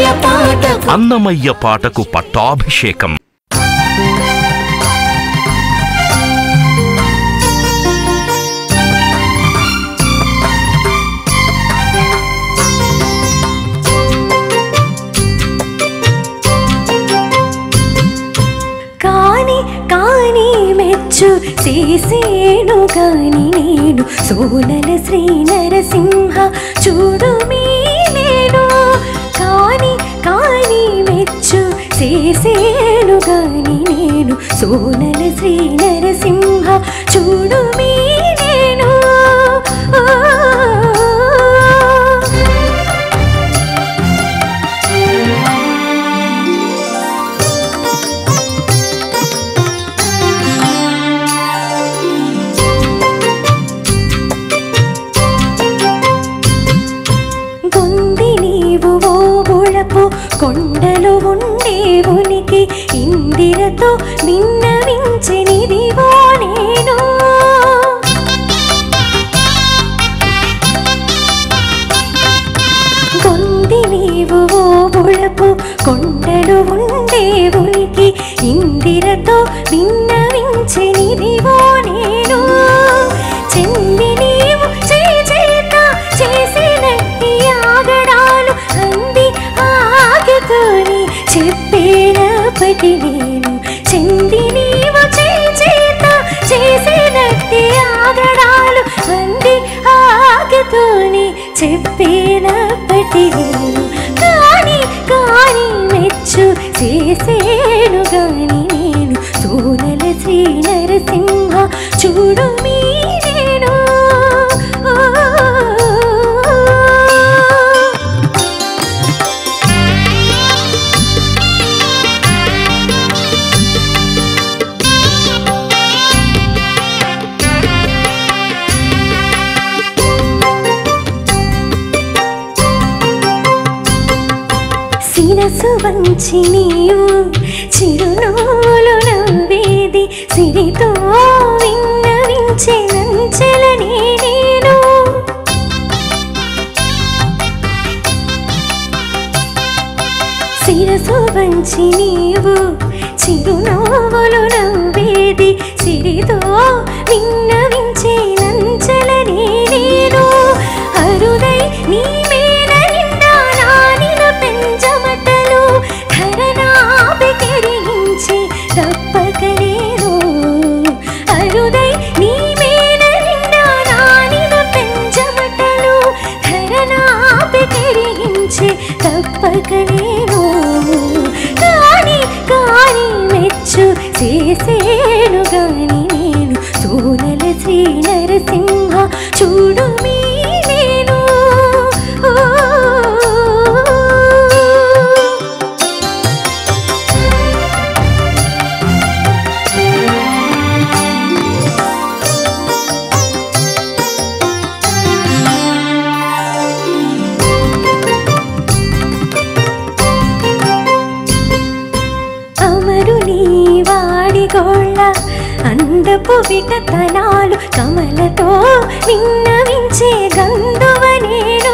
అన్నమయ్య పాటకు పట్టాభిషేకం. కాని కాని మెచ్చు చేసేను కాని నేను సోనల శ్రీ నరసింహ చూడుమీ నేను. కాని కాని మెచ్చు చేసేను కాని నేను సోనల శ్రీ నరసింహ చూడుమీ నేను. కొండలు ఉండే ఉనికి ఇందిరతో విన్నవించినిదివో నేను. గొంది నీవు ఓ బుళపు కొండలు ఉండే ఉనికి ఇందిరతో విన్నవించినిదివో నేను. చెంది నీవు చేత చేసినట్టి ఆగడాలు అంది ఆగతోని చెప్పేనప్పటి నేను. చెంది నీవు చేత చేసినట్టి ఆగడాలు అంది ఆగతోని చెప్పేనప్పటి నేను. కాని కాని మెచ్చు చేసేను గాని నేను సోనల శ్రీ నరసింహ చూడుమీ నేను. శిరసు వంచి నీవు చిరునవ్వులు నవ్వేది సిరితో విన్నవించే నంచెలనే నేను. శిరసు వంచి నీవు చిరునవ్వులు నవ్వేది సిరితో విన్నవించే నంచెలనే నేను. అరుదై నీ మేన నిండా నానిన పెంచమటలు ధరనాపి కెరిగించి తప్పక నేను. అరుదై నీ మేన నిండా నానిన పెంచమటలు ధరనాపి కెరిగించి తప్పక నేను. కాని కాని మెచ్చు చేసేను గాని నేను సోనల శ్రీ నరసింహ చూడుమీ నేను. అమరుని వాడిగోళ్ళ అందపు వికతనాలు కమలతో విన్నవించే గంధువ నేను.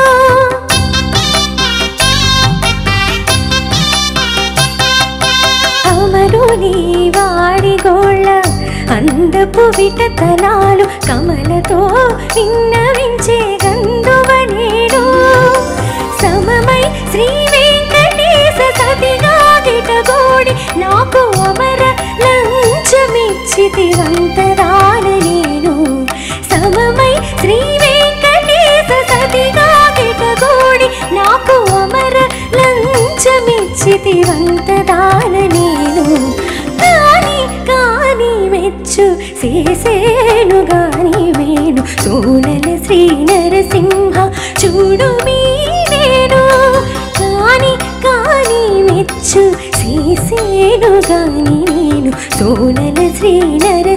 అమరుని వాడిగోళ్ళ అందపు వికతనాలు కమలతో విన్నవించే గంధువ నేను. సమమై శ్రీ వెంకటేశ సతిగా గిటగోడి నాకు అమర లంచమిచ్చితివంతదాన నేను. సమమై శ్రీ వెంకటేశ సతిగా గిటగోడి నాకు అమర లంచమిచ్చితివంతదాన నేను. కాని కాని మెచ్చు చేసేను గాని వేణు సోనల శ్రీ నరసింహ చూడుమీ నేను. కాని కాని మెచ్చు చేసేను గాని నేను సోనల శ్రీ నర